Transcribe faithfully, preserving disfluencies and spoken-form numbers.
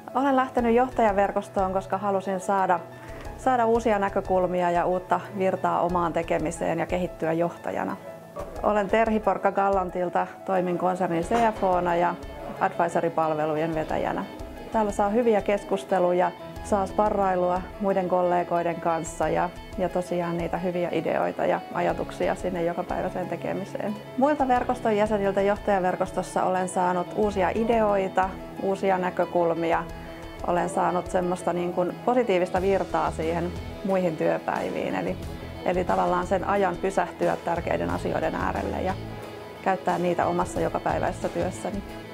Olen lähtenyt johtajaverkostoon, koska halusin saada, saada uusia näkökulmia ja uutta virtaa omaan tekemiseen ja kehittyä johtajana. Olen Terhi Porkka-Gallantilta, toimin konsernin C F O:na ja advisory-palvelujen vetäjänä. Täällä saa hyviä keskusteluja, saa sparrailua muiden kollegoiden kanssa ja, ja tosiaan niitä hyviä ideoita ja ajatuksia sinne jokapäiväiseen tekemiseen. Muilta verkoston jäseniltä johtajaverkostossa olen saanut uusia ideoita, uusia näkökulmia. Olen saanut semmoista niin kuin positiivista virtaa siihen muihin työpäiviin, eli, eli tavallaan sen ajan pysähtyä tärkeiden asioiden äärelle ja käyttää niitä omassa jokapäiväisessä työssäni.